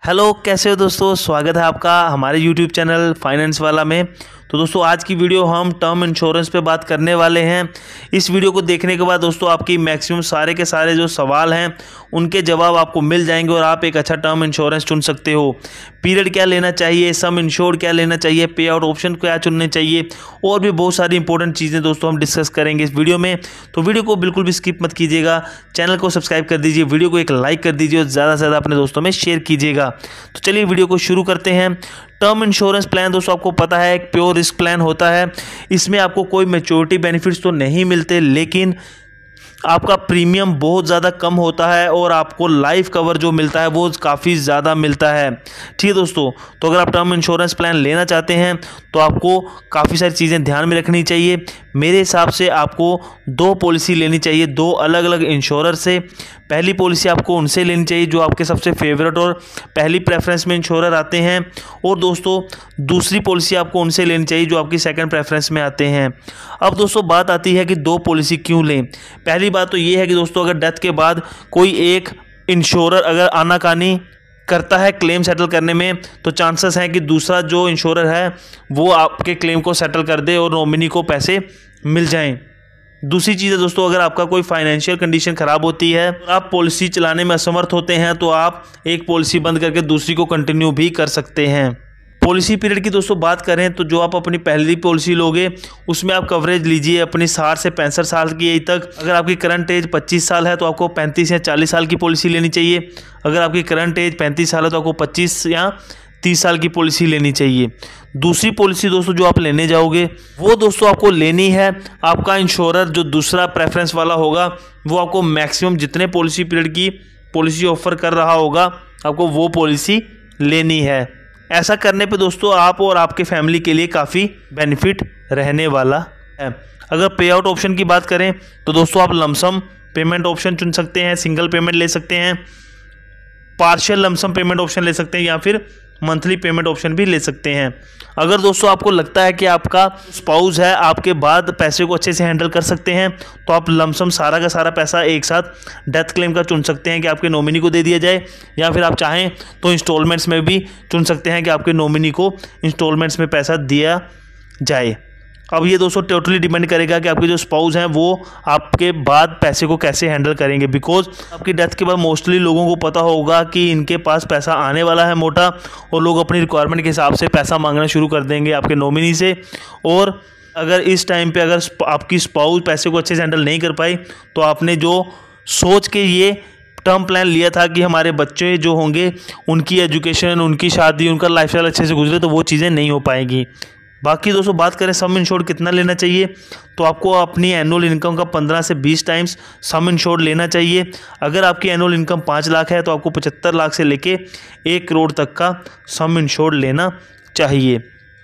Hello, कैसे हो दोस्तों। स्वागत है आपका हमारे यूट्यूब चैनल फाइनेंस वाला में। तो दोस्तों आज की वीडियो हम टर्म इंश्योरेंस पे बात करने वाले हैं। इस वीडियो को देखने के बाद दोस्तों आपकी मैक्सिमम सारे के सारे जो सवाल हैं उनके जवाब आपको मिल जाएंगे और आप एक अच्छा टर्म इंश्योरेंस चुन सकते हो। पीरियड क्या लेना चाहिए, सम इंश्योर्ड क्या लेना चाहिए, पे आउट ऑप्शन क्या चुनने चाहिए और भी बहुत सारी इंपॉर्टेंट चीज़ें दोस्तों हम डिस्कस करेंगे इस वीडियो में। तो वीडियो को बिल्कुल भी स्किप मत कीजिएगा, चैनल को सब्सक्राइब कर दीजिए, वीडियो को एक लाइक कर दीजिए और ज़्यादा से ज़्यादा अपने दोस्तों में शेयर कीजिएगा। तो चलिए वीडियो को शुरू करते हैं। टर्म इंश्योरेंस प्लान दोस्तों आपको पता है एक प्योर रिस्क प्लान होता है। इसमें आपको कोई मैच्योरिटी बेनिफिट्स तो नहीं मिलते, लेकिन आपका प्रीमियम बहुत ज़्यादा कम होता है और आपको लाइफ कवर जो मिलता है वो काफ़ी ज़्यादा मिलता है। ठीक है दोस्तों, तो अगर आप टर्म इंश्योरेंस प्लान लेना चाहते हैं तो आपको काफ़ी सारी चीज़ें ध्यान में रखनी चाहिए। मेरे हिसाब से आपको दो पॉलिसी लेनी चाहिए, दो अलग अलग इंश्योरर से। पहली पॉलिसी आपको उनसे लेनी चाहिए जो आपके सबसे फेवरेट और पहली प्रेफरेंस में इंश्योरर आते हैं, और दोस्तों दूसरी पॉलिसी आपको उनसे लेनी चाहिए जो आपकी सेकंड प्रेफरेंस में आते हैं। अब दोस्तों बात आती है कि दो पॉलिसी क्यों लें। पहली बात तो ये है कि दोस्तों अगर डेथ के बाद कोई एक इंश्योरर अगर आनाकानी करता है क्लेम सेटल करने में, तो चांसेस हैं कि दूसरा जो इंश्योरर है वो आपके क्लेम को सेटल कर दे और नॉमिनी को पैसे मिल जाएं। दूसरी चीज़ है दोस्तों, अगर आपका कोई फाइनेंशियल कंडीशन ख़राब होती है और आप पॉलिसी चलाने में असमर्थ होते हैं तो आप एक पॉलिसी बंद करके दूसरी को कंटिन्यू भी कर सकते हैं। पॉलिसी पीरियड की दोस्तों बात करें तो जो आप अपनी पहली पॉलिसी लोगे उसमें आप कवरेज लीजिए अपनी 60 से 65 साल की एज तक। अगर आपकी करंट एज 25 साल है तो आपको 35 या 40 साल की पॉलिसी लेनी चाहिए। अगर आपकी करंट एज 35 साल है तो आपको 25 या 30 साल की पॉलिसी लेनी चाहिए। दूसरी पॉलिसी दोस्तों जो आप लेने जाओगे वो दोस्तों आपको लेनी है, आपका इंश्योरर जो दूसरा प्रेफरेंस वाला होगा वो आपको मैक्सिमम जितने पॉलिसी पीरियड की पॉलिसी ऑफर कर रहा होगा आपको वो पॉलिसी लेनी है। ऐसा करने पे दोस्तों आप और आपके फैमिली के लिए काफ़ी बेनिफिट रहने वाला है। अगर पे आउट ऑप्शन की बात करें तो दोस्तों आप लमसम पेमेंट ऑप्शन चुन सकते हैं, सिंगल पेमेंट ले सकते हैं, पार्शियल लमसम पेमेंट ऑप्शन ले सकते हैं या फिर मंथली पेमेंट ऑप्शन भी ले सकते हैं। अगर दोस्तों आपको लगता है कि आपका स्पाउस है आपके बाद पैसे को अच्छे से हैंडल कर सकते हैं तो आप लमसम सारा का सारा पैसा एक साथ डेथ क्लेम का चुन सकते हैं कि आपके नॉमिनी को दे दिया जाए, या फिर आप चाहें तो इंस्टॉलमेंट्स में भी चुन सकते हैं कि आपके नॉमिनी को इंस्टॉलमेंट्स में पैसा दिया जाए। अब ये दोस्तों टोटली डिपेंड करेगा कि आपके जो स्पाउस हैं वो आपके बाद पैसे को कैसे हैंडल करेंगे, बिकॉज आपकी डेथ के बाद मोस्टली लोगों को पता होगा कि इनके पास पैसा आने वाला है मोटा, और लोग अपनी रिक्वायरमेंट के हिसाब से पैसा मांगना शुरू कर देंगे आपके नॉमिनी से। और अगर इस टाइम पे अगर आपकी स्पाउस पैसे को अच्छे से हैंडल नहीं कर पाई तो आपने जो सोच के ये टर्म प्लान लिया था कि हमारे बच्चे जो होंगे उनकी एजुकेशन, उनकी शादी, उनका लाइफस्टाइल अच्छे से गुजरे, तो वो चीज़ें नहीं हो पाएंगी। बाकी दोस्तों बात करें सम इंश्योर्ड कितना लेना चाहिए, तो आपको अपनी एनुअल इनकम का 15 से 20 टाइम्स सम इंश्योर्ड लेना चाहिए। अगर आपकी एनुअल इनकम 5 लाख है तो आपको 75 लाख से लेके 1 करोड़ तक का सम इंश्योर्ड लेना चाहिए।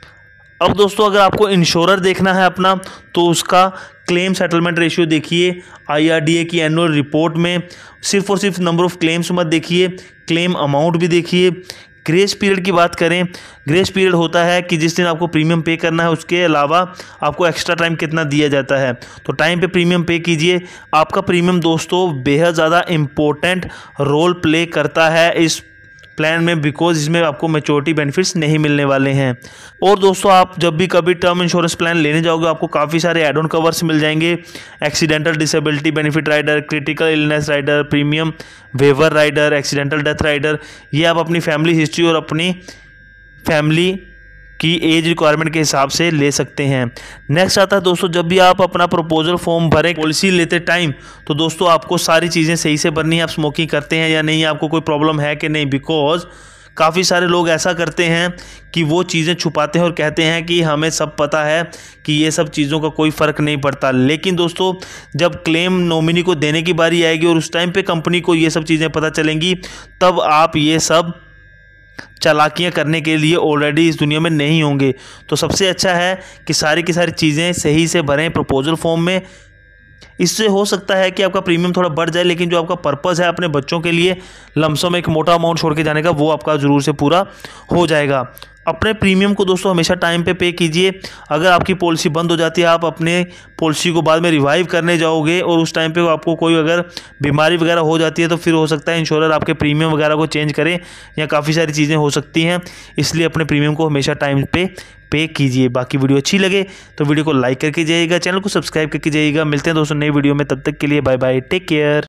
अब दोस्तों अगर आपको इंश्योरर देखना है अपना तो उसका क्लेम सेटलमेंट रेशियो देखिए IRDA की एनुअल रिपोर्ट में। सिर्फ और सिर्फ नंबर ऑफ क्लेम्स मत देखिए, क्लेम अमाउंट भी देखिए। ग्रेस पीरियड की बात करें, ग्रेस पीरियड होता है कि जिस दिन आपको प्रीमियम पे करना है उसके अलावा आपको एक्स्ट्रा टाइम कितना दिया जाता है, तो टाइम पे प्रीमियम पे कीजिए। आपका प्रीमियम दोस्तों बेहद ज़्यादा इम्पोर्टेंट रोल प्ले करता है इस प्लान में, बिकॉज इसमें आपको मैच्योरिटी बेनिफिट्स नहीं मिलने वाले हैं। और दोस्तों आप जब भी कभी टर्म इंश्योरेंस प्लान लेने जाओगे आपको काफ़ी सारे एड ऑन कवर्स मिल जाएंगे, accidental disability benefit rider, critical illness rider, premium waiver rider, accidental death rider. ये आप अपनी फैमिली हिस्ट्री और अपनी फैमिली की एज रिक्वायरमेंट के हिसाब से ले सकते हैं। नेक्स्ट आता है दोस्तों, जब भी आप अपना प्रपोजल फॉर्म भरें पॉलिसी लेते टाइम तो दोस्तों आपको सारी चीज़ें सही से भरनी है। आप स्मोकिंग करते हैं या नहीं, आपको कोई प्रॉब्लम है कि नहीं, बिकॉज काफ़ी सारे लोग ऐसा करते हैं कि वो चीज़ें छुपाते हैं और कहते हैं कि हमें सब पता है कि ये सब चीज़ों का कोई फ़र्क नहीं पड़ता। लेकिन दोस्तों जब क्लेम नॉमिनी को देने की बारी आएगी और उस टाइम पे कंपनी को ये सब चीज़ें पता चलेंगी, तब आप ये सब चालाकियाँ करने के लिए ऑलरेडी इस दुनिया में नहीं होंगे। तो सबसे अच्छा है कि सारी की सारी चीज़ें सही से भरें प्रपोजल फॉर्म में। इससे हो सकता है कि आपका प्रीमियम थोड़ा बढ़ जाए, लेकिन जो आपका पर्पज़ है अपने बच्चों के लिए लमसम एक मोटा अमाउंट छोड़ के जाने का, वो आपका ज़रूर से पूरा हो जाएगा। अपने प्रीमियम को दोस्तों हमेशा टाइम पे कीजिए। अगर आपकी पॉलिसी बंद हो जाती है, आप अपने पॉलिसी को बाद में रिवाइव करने जाओगे और उस टाइम पे आपको कोई अगर बीमारी वगैरह हो जाती है, तो फिर हो सकता है इंश्योरर आपके प्रीमियम वगैरह को चेंज करें, या काफ़ी सारी चीज़ें हो सकती हैं। इसलिए अपने प्रीमियम को हमेशा टाइम पे कीजिए। बाकी वीडियो अच्छी लगे तो वीडियो को लाइक करके जाइएगा, चैनल को सब्सक्राइब करके जाइएगा। मिलते हैं दोस्तों नई वीडियो में, तब तक के लिए बाय बाय, टेक केयर।